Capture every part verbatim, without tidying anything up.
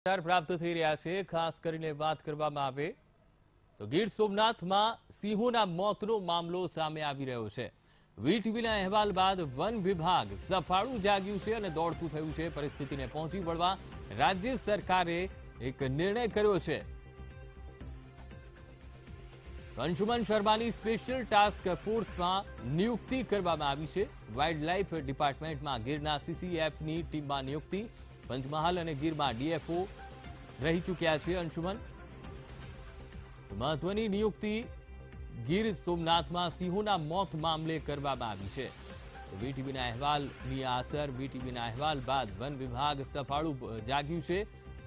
પ્રાપ્ત થઈ રહ્યા છે। ખાસ કરીને વાત કરવામાં આવે તો ગીર સોમનાથમાં સિંહોના મોતનો મામલો સામે આવી રહ્યો છે। વીટીવીના અહેવાલ બાદ વન વિભાગ સફાળું જાગ્યું છે અને દોડતું થયું છે। પરિસ્થિતિને પહોંચી વળવા રાજ્ય સરકારે એક નિર્ણય કર્યો છે। અંશુમન શર્માની સ્પેશિયલ ટાસ્ક ફોર્સમાં નિયુક્તિ કરવામાં આવી છે। વાઇલ્ડ લાઇફ ડિપાર્ટમેન્ટમાં ગીરના સીસીએફની ટીમમાં નિયુક્તિ। પંચમહાલ અને ગીરમાં ડીએફઓ રહી ચૂક્યા છે અંશુમન। મહત્વની નિયુક્તિ ગીર સોમનાથમાં સિંહોના મોત મામલે કરવામાં આવી છે। વીટીવીના અહેવાલની આ અસર વીટીવીના અહેવાલ બાદ વન વિભાગ સફાળું જાગ્યું છે।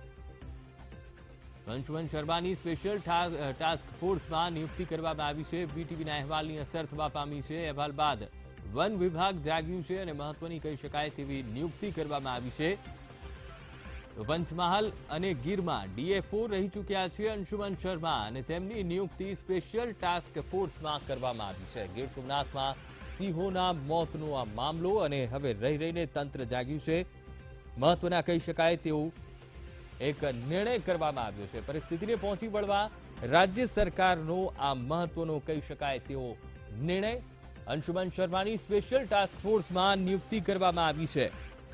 અંશુમન શર્માની સ્પેશિયલ ટાસ્ક ફોર્સમાં નિયુક્તિ કરવામાં આવી છે। વીટીવીના અહેવાલની અસર થવા પામી છે। અહેવાલ બાદ વન વિભાગ જાગ્યું છે અને મહત્વની કહી શકાય તેવી નિયુક્તિ કરવામાં આવી છે। પંચમહાલ અને ગીરમાં ડીએફઓ રહી ચૂક્યા છે અંશુમન શર્મા અને તેમની નિયુક્તિ સ્પેશિયલ ટાસ્ક ફોર્સમાં કરવામાં આવી છે। ગીર સોમનાથમાં સિંહોના મોતનો આ મામલો અને હવે રહી રહીને તંત્ર જાગ્યું છે। મહત્વના કહી શકાય તેવું એક નિર્ણય કરવામાં આવ્યો છે। પરિસ્થિતિને પહોંચી વળવા રાજ્ય સરકારનો આ મહત્વનો કહી શકાય તેવો નિર્ણય। અંશુમન શર્માની સ્પેશિયલ ટાસ્ક ફોર્સમાં નિયુક્તિ કરવામાં આવી છે।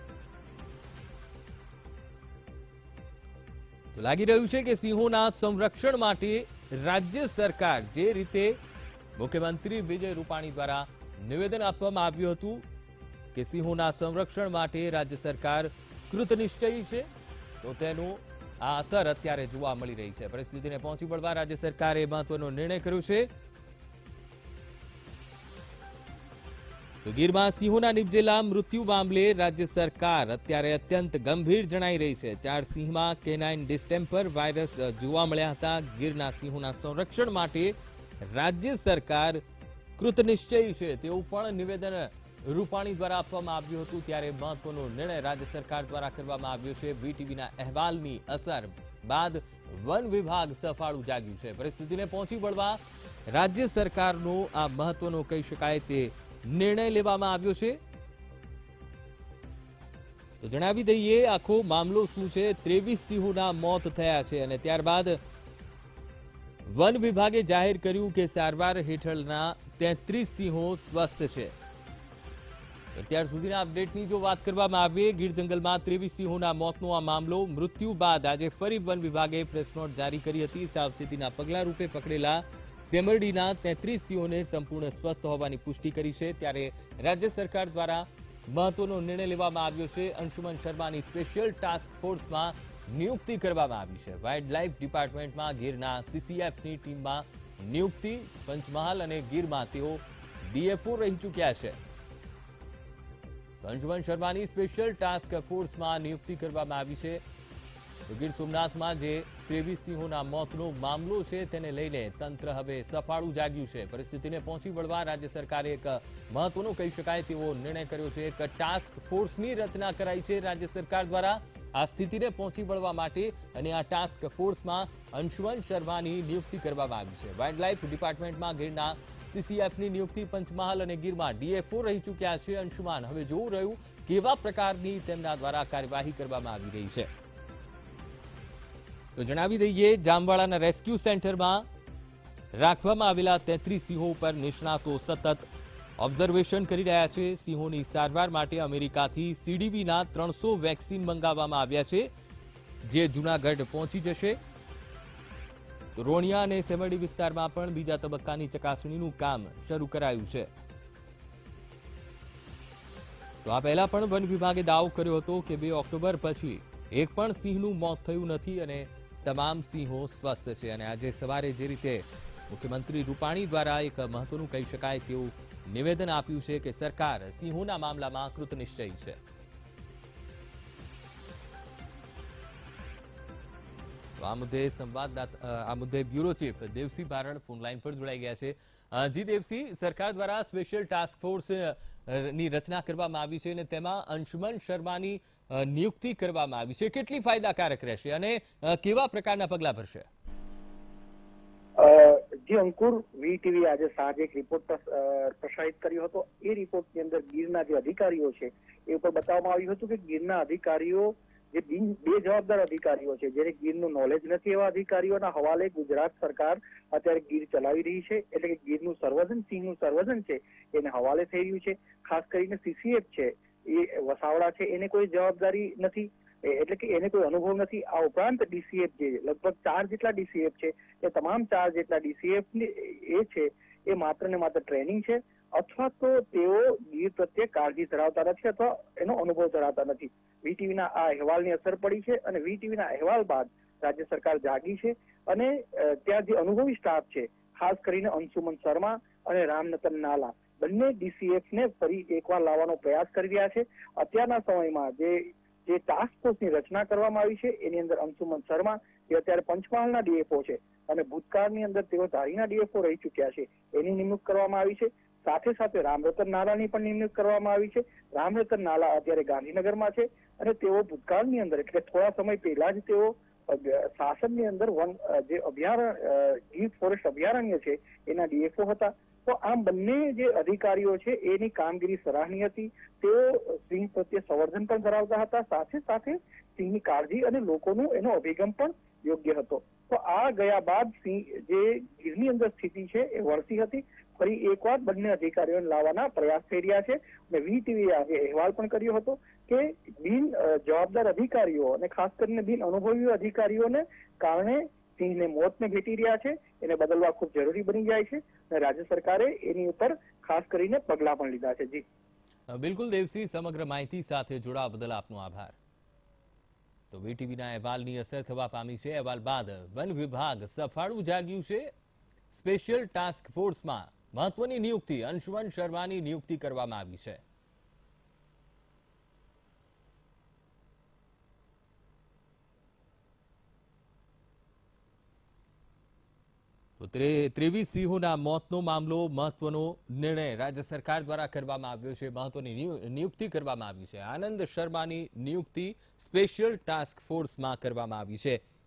તો લાગી રહ્યું છે કે સિંહોના સંરક્ષણ માટે રાજ્ય સરકાર જે રીતે મુખ્યમંત્રી વિજય રૂપાણી દ્વારા નિવેદન આપવામાં આવ્યું હતું કે સિંહોના સંરક્ષણ માટે રાજ્ય સરકાર કૃતનિશ્ચયી છે, તો તેનું આ અસર અત્યારે જોવા મળી રહી છે। પરિસ્થિતિને પહોંચી વળવા રાજ્ય સરકારે મહત્વનો નિર્ણય કર્યો છે। તો ગીરમાં સિંહોના નિપજેલા મૃત્યુ મામલે રાજ્ય સરકાર અત્યારે અત્યંત ગંભીર જણાઈ રહી છે। ચાર સિંહમાં કેનાઇન ડિસ્ટેમ્પર વાયરસ જોવા મળ્યા હતા। ગીરના સિંહોના સંરક્ષણ માટે રાજ્ય સરકાર કૃતનિશ્ચયી છે તેવું પણ નિવેદન રૂપાણી દ્વારા આપવામાં આવ્યું હતું। ત્યારે મહત્વનો નિર્ણય રાજ્ય સરકાર દ્વારા કરવામાં આવ્યો છે। વીટીવીના અહેવાલની અસર બાદ વન વિભાગ સફાળું જાગ્યું છે। પરિસ્થિતિને પહોંચી વળવા રાજ્ય સરકારનો આ મહત્વનો કહી શકાય તે નિર્ણય લેવામાં આવ્યો છે। તો જણાવી દઈએ આખો મામલો શું છે। ત્રેવીસ સિંહોના મોત થયા છે અને ત્યારબાદ વન વિભાગે જાહેર કર્યું કે સારવાર હેઠળના તેત્રીસ સિંહો સ્વસ્થ છે। અત્યાર સુધીના અપડેટની જો વાત કરવામાં આવે, ગીર જંગલમાં ત્રેવીસ સિંહોના મોતનો આ મામલો મૃત્યુ બાદ આજે ફરી વન વિભાગે પ્રેસ નોટ જારી કરી હતી। સાવચેતીના પગલા રૂપે પકડેલા સેમરડીના તેત્રીસ સિંહોને સંપૂર્ણ સ્વસ્થ હોવાની પુષ્ટિ કરી છે। ત્યારે રાજ્ય સરકાર દ્વારા મહત્વનો નિર્ણય લેવામાં આવ્યો છે। અંશુમન શર્માની સ્પેશિયલ ટાસ્ક ફોર્સમાં નિયુક્તિ કરવામાં આવી છે। વાઇલ્ડ લાઇફ ડિપાર્ટમેન્ટમાં ગીરના સીસીએફની ટીમમાં નિયુક્તિ। પંચમહાલ અને ગીરમાં તેઓ ડીએફઓ રહી ચૂક્યા છે। અંશુમન શર્માની સ્પેશિયલ ટાસ્ક ફોર્સમાં નિયુક્તિ કરવામાં આવી છે। ગીર સોમનાથમાં જે ત્રેવીસ સિંહોના મોતનો મામલો છે તેને લઈને તંત્ર હવે સફાળું જાગ્યું છે। પરિસ્થિતિને પહોંચી વળવા રાજ્ય સરકારે એક મહત્વનો કહી શકાય તેવો નિર્ણય કર્યો છે। એક ટાસ્ક ફોર્સની રચના કરાઈ છે રાજ્ય સરકાર દ્વારા આ સ્થિતિને પહોંચી વળવા માટે અને આ ટાસ્ક ફોર્સમાં અંશુમન શર્માની નિયુક્તિ કરવામાં આવી છે। વાઇલ્ડ લાઇફ ડિપાર્ટમેન્ટમાં ગીરના સીસીએફની નિયુક્તિ। પંચમહાલ અને ગીરમાં ડીએફઓ રહી ચૂક્યા છે અંશુમાન। હવે જોવું રહ્યું કેવા પ્રકારની તેમના દ્વારા કાર્યવાહી કરવામાં આવી રહી છે। તો જણાવી દઈએ જામવાડાના રેસ્ક્યુ સેન્ટરમાં રાખવામાં આવેલા તેત્રીસ સિંહો ઉપર નિષ્ણાતો સતત ઓબ્ઝર્વેશન કરી રહ્યા છે। સિંહોની સારવાર માટે અમેરિકાથી સીડીબીના ત્રણસો વેક્સિન મંગાવવામાં આવ્યા છે જે જૂનાગઢ પહોંચી જશે। તો રોણિયા અને સેમરડી વિસ્તારમાં પણ બીજા તબક્કાની ચકાસણીનું કામ શરૂ કરાયું છે। તો આ પહેલા પણ વન વિભાગે દાવો કર્યો હતો કે બે ઓક્ટોબર પછી એક પણ સિંહનું મોત થયું નથી અને તમામ સિંહો સ્વસ્થ છે। અને આજે સવારે જે રીતે મુખ્યમંત્રી રૂપાણી દ્વારા એક મહત્વનું કહી શકાય તેવું નિવેદન આપ્યું છે કે સરકાર સિંહોના મામલામાં કૃતનિશ્ચયી છે। તો આ મુદ્દે સંવાદદાતા આ મુદ્દે bureau chief Devsinh Barad phone line પર જોડાઈ ગયા છે। જી દેવસિંહ, સરકાર દ્વારા સ્પેશિયલ ટાસ્ક ફોર્સ ની રચના કરવામાં આવી છે અને તેમાં અંશુમન શર્માની નિયુક્તિ કરવામાં આવી છે। કેટલી ફાયદાકારક રહેશે અને કેવા પ્રકારના પગલા ભરશે? જી અંકુર, વીટીવી આજે સાંજે એક રિપોર્ટ પ્રસારિત કર્યો હતો। એ રિપોર્ટની અંદર ગીરના જે અધિકારીઓ છે એ ઉપર બતાવવામાં આવ્યું હતું કે ગીરના અધિકારીઓ જે બિન બે જવાબદાર અધિકારીઓ છે, જેને ગીરનું નોલેજ નથી, એવા અધિકારીઓના હવાલે ગુજરાત સરકાર અત્યારે ગીર ચલાવી રહી છે. એટલે કે ગીરનું સંવર્ધન, સિંહનું સંવર્ધન છે એને હવાલે થઈ રહ્યું છે. ખાસ કરીને સીસીએફ છે એ વસાવડા છે, એને કોઈ જવાબદારી નથી, એટલે કે એને કોઈ અનુભવ નથી. આ ઉપરાંત ડીસીએફ જે લગભગ ચાર જેટલા ડીસીએફ છે, એ તમામ ચાર જેટલા ડીસીએફ એ છે એ માત્ર ને માત્ર ટ્રેનિંગ છે, અથવા તો તેઓ ગીર પ્રત્યે કાળજી ધરાવતા નથી અથવા એનો અનુભવ ધરાવતા નથી. વીટીવીના આ અહેવાલની અસર પડી છે અને વીટીવીના અહેવાલ બાદ રાજ્ય સરકાર જાગી છે અને ત્યાં જે અનુભવી સ્ટાફ છે, ખાસ કરીને અંશુમન શર્મા અને રામનતન નાલા, બંને ડીસીએફ ને ફરી એકવાર લાવવાનો પ્રયાસ કરી રહ્યા છે. અત્યારના સમયમાં જે જે ટાસ્ક ફોર્સની રચના કરવામાં આવી છે એની અંદર અંશુમન શર્મા જે અત્યારે પંચમહાલના ડીએફઓ છે અને ભૂતકાળની અંદર તેઓ ધારીના ડીએફઓ રહી ચુક્યા છે, એની નિમણૂક કરવામાં આવી છે. સાથે સાથે રામરતન નાલાની પણ નિમણૂક કરવામાં આવી છે. રામરતન નાલા અત્યારે ગાંધીનગરમાં છે અને તેઓ ભૂતકાળની અંદર એટલે થોડા સમય પહેલા જ તેઓ શાસનની અંદર વન જે અભયારણ્ય ગીર ફોરેસ્ટ અભયારણ્ય છે એના ડીએફઓ હતા. તો આમ બંને જે અધિકારીઓ છે એની કામગીરી સરાહનીય હતી. તેઓ સિંહ પ્રત્યે સંવર્ધન પણ ધરાવતા હતા, સાથે સાથે સિંહની કાળજી અને લોકોનું એનો અભિગમ પણ યોગ્ય હતો. તો આ ગયા બાદ સિંહ જે ગીરની અંદર સ્થિતિ છે એ વળતી હતી. ફરી એકવાર બંને અધિકારીઓને લાવવાના પ્રયાસ થઈ રહ્યા છે અને વીટીવીએ આજે અહેવાલ પણ કર્યો હતો કે બિન જવાબદાર અધિકારીઓ અને ખાસ કરીને બિન અનુભવી અધિકારીઓને કારણે સિંહને મોતને ભેટી રહ્યા છે, એને બદલવા ખૂબ જરૂરી બની જાય છે અને રાજ્ય સરકારે એની ઉપર ખાસ કરીને પગલાં પણ લીધા છે. જી બિલકુલ દેવસિંહ, સમગ્ર માહિતી સાથે જોડાવા બદલ આપનો આભાર. તો વીટીવીના અહેવાલની અસર થવા પામી છે. અહેવાલ બાદ વન વિભાગ સફાળું જાગ્યું છે. સ્પેશિયલ ટાસ્ક ફોર્સમાં મહત્વની નિયુક્તિ અંશુમન શર્માની નિયુક્તિ કરવામાં આવી છે. તો ત્રેવીસ સિંહોના મોતનો મામલો મહત્વનો નિર્ણય રાજ્ય સરકાર દ્વારા કરવામાં આવ્યો છે. મહત્વની નિયુક્તિ કરવામાં આવી છે. આનંદ શર્માની નિયુક્તિ સ્પેશિયલ ટાસ્ક ફોર્સમાં કરવામાં આવી છે.